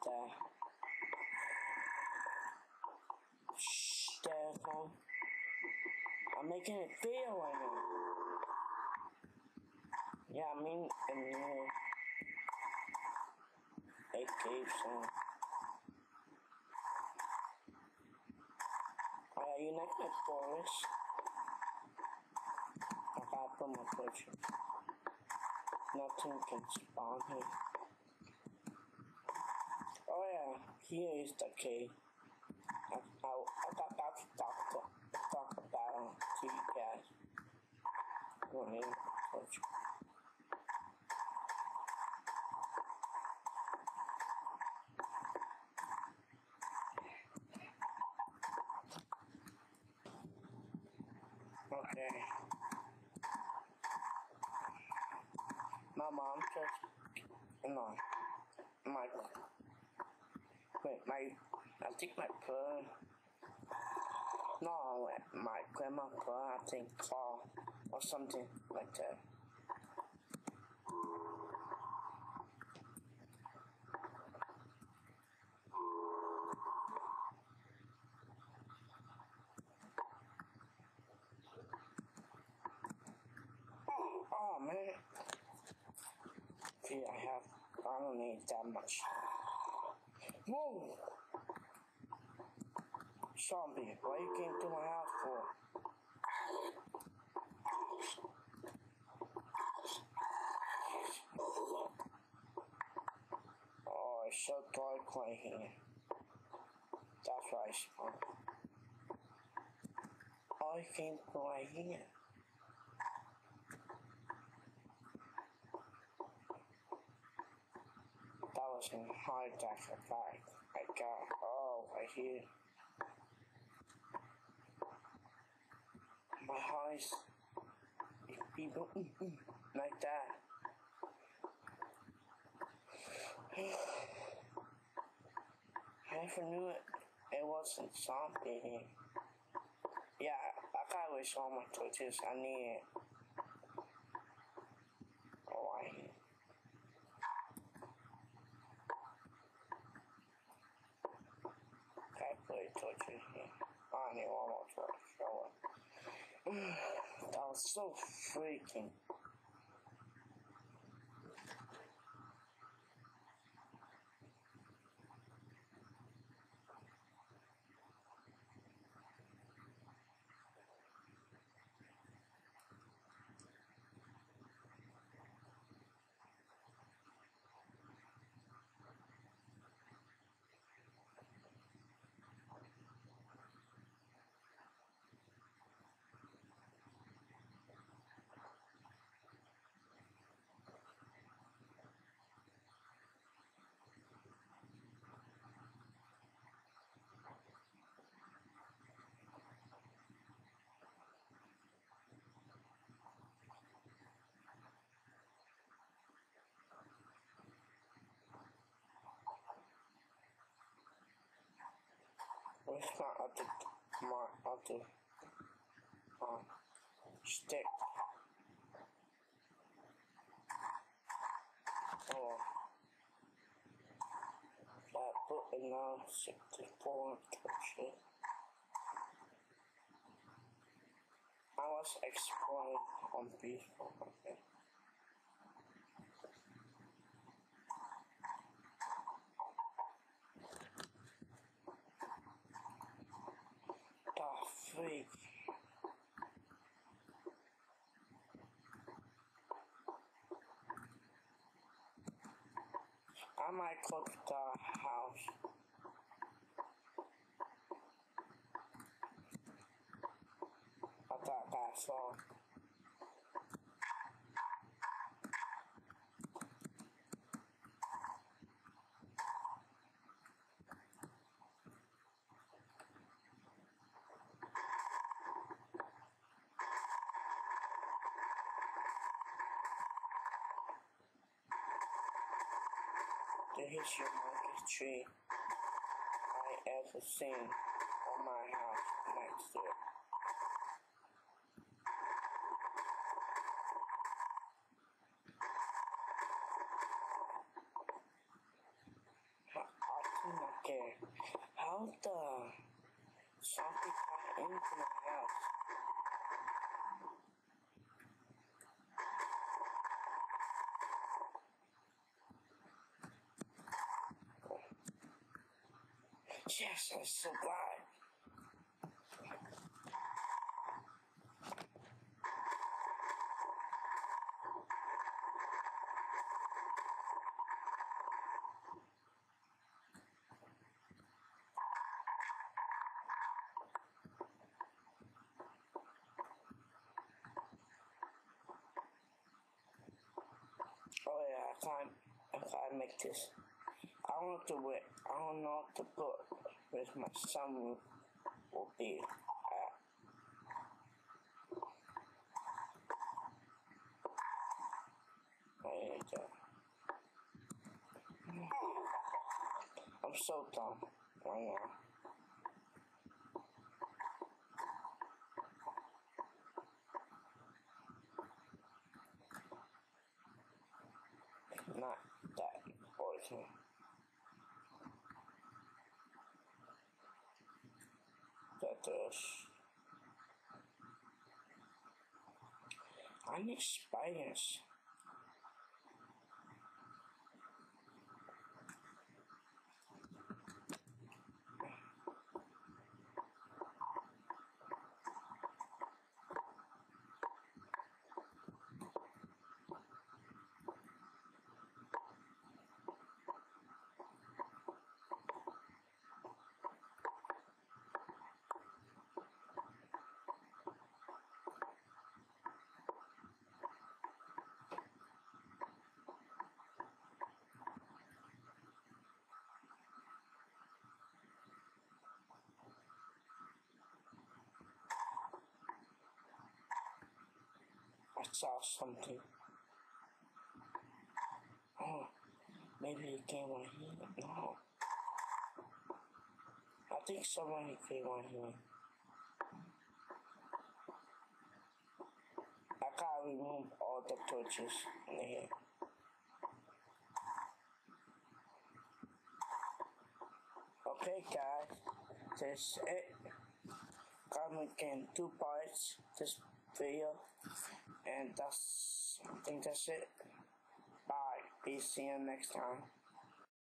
that. Shh, telephone. I'm making a video right now. Yeah, I mean, a cave sound. Alright, you like my forest? I gotta put my picture. Nothing can spawn here. Oh yeah, here is the cave. I got about to talk about it to you guys. Go ahead, picture. Okay. My mom just I think my brother, no, my grandma brother, I think fall or something like that. Oh man. See, I don't need that much. Whoa! Zombie, what you came to my house for? Oh, it's so dark right here. That's why I spawned. Oh, you came to right here. That was a hard attack attack. I got, oh, right here. My eyes, people, like that. I never knew it wasn't zombie here. Yeah, I gotta waste all my torches. I need it. Oh, I need it. I put torches here. I need one more torch. Show up. That was so freaking. Where's my other stick? Oh, that put it now 64 torches. I was exploring on peaceful. Okay. The freak. I might cook the house. I thought that's all. This is your longest tree I ever seen on my house next to it. I What the? Something coming into my house. Yes, I'm so glad. Oh yeah, I can't make this. I don't know what to put with my son will be at. There you go. I'm so dumb right now. Not that important. That I need spiders. I saw something. Oh, maybe it came on here. No. I think somebody came on here. I gotta remove all the torches in here. Okay guys, that's it. Gonna make in 2 parts this video, and I think that's it. Bye. Peace. See you next time.